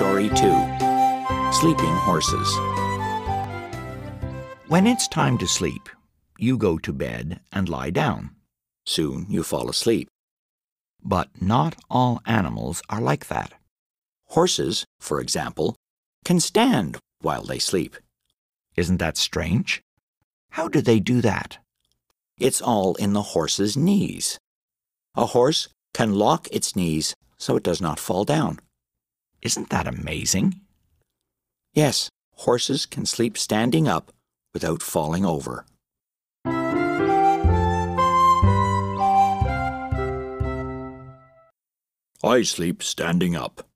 Story 2. Sleeping Horses. When it's time to sleep, you go to bed and lie down. Soon you fall asleep. But not all animals are like that. Horses, for example, can stand while they sleep. Isn't that strange? How do they do that? It's all in the horse's knees. A horse can lock its knees so it does not fall down. Isn't that amazing? Yes, horses can sleep standing up without falling over. I sleep standing up.